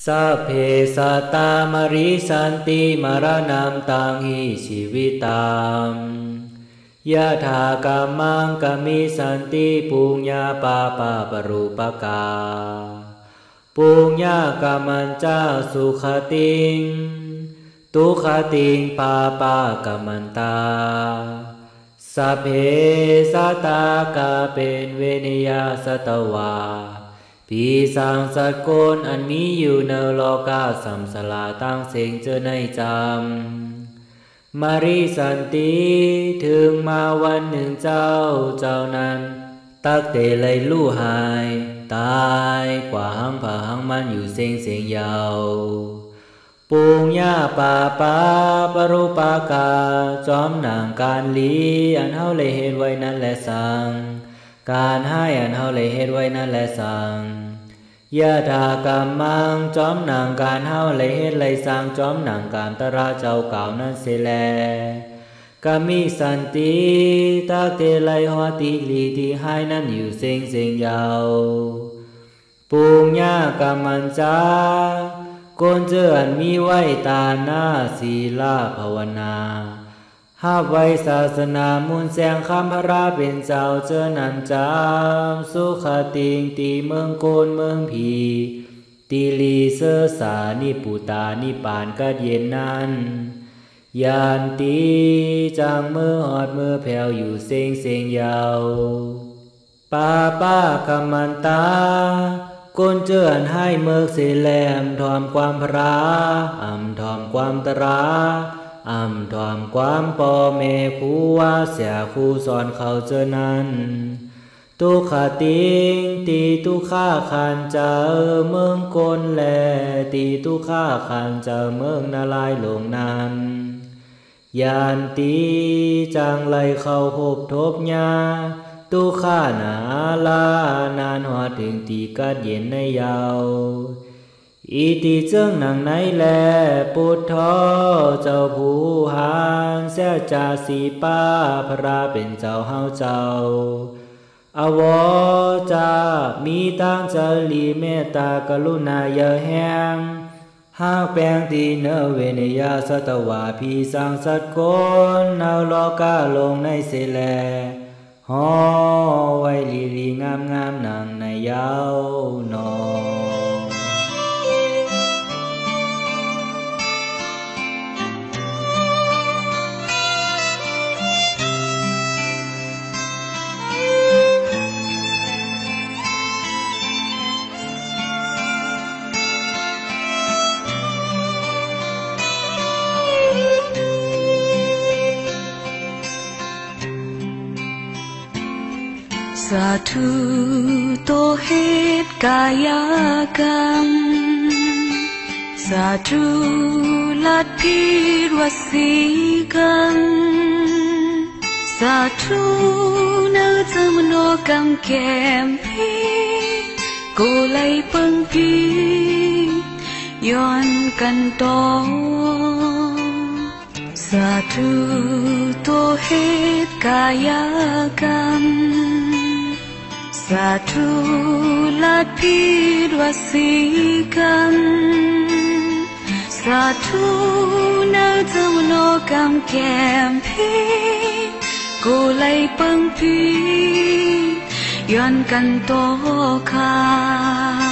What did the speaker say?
สัพเพสัตตามริสันติมรณัมตังหิชีวิตังยะถากรรมังกมิสันติปุญญาปาปะปรูปกาปุญญากรรมัญจาสุขติงทุขติงปาปะกรรมันตาสัพเพสัตตากาเป็นเวนิยาสัตวาปีสังสัตโกนอันมีอยู่ในโลกาสัมสลาตั้งเสียงเจอในจำมาริสันติถึงมาวันหนึ่งเจ้านั้นตักเตเลยลู่หายตายกว่าหังผาหังมันอยู่เสียงยาวปุญญาปาปาปรุปากาจอมหนังการลีอันเฮาเลยเฮ็ดไว้นั่นแหละสังการให้อันเฮาเลยเฮ็ดไว้นั่นแหละสังยะถากรรมังจอมหนังการเฮาเลยเฮ็ดเลยสังจอมหนังการตระเจ้าเก่านั้นเสแลกามิสันติตักเตเลยหัวติลีที่ให้นั้นอยู่เสียงยาวปุญญากรรมัญจาคนเจออันมีไว้ตาหน้าศีลภาวนาหาไว้ศาสนามูลแสงคำพระเป็นเจ้าเจอนันจามสุขติงตีเมืองโกนเมืองผีตีลีเสสานิปุตานิปานกัดเย็นนั้นยานตีจางมือหอดมือแผ่วอยู่เสียงยาวปาปะกรรมันตาคนเจออันให้เมือกเสแลมทอมความพระทอมความตราทอมความปอเมครูว่าเสียครูสอนเขาเจอนั้นทุกขติงตีทุกข้าขันเจอเมืองกลแลตีทุกข้าขันเจอเมืองนาลายหลงนั้นยานตีจางไหลเข้าหบทบยาตุข้านาลานานหัวถึงตีกัดเย็นในยาวอีตีเจ้งหนังไหนแลปุถทอเจ้าผู้หานเสียจาสีป้าพระเป็นเจ้าเฮาเจ้าอวจามีตั้งใจลีเมตตากรุณาเยอะแห้งหากแปลงตีเนเวเนยาสัตวาพีสังสัตโกนเอาโลกาลงในเสแลฮอไว้ลีงามนางในยาวนอสาธุโตเหตุกายกรรมสาธุลัทธิวสีกันสาธุนจมโนกรรมแก้มพีกูไลเปิงพีย้อนกันต่อสาธุโตเหตุกายกรรมสาธุลัทธิวสีกันสาธุนจมโนกรรมแก้มพีกูไลเปิงพีย้อนกันต่อค่ะ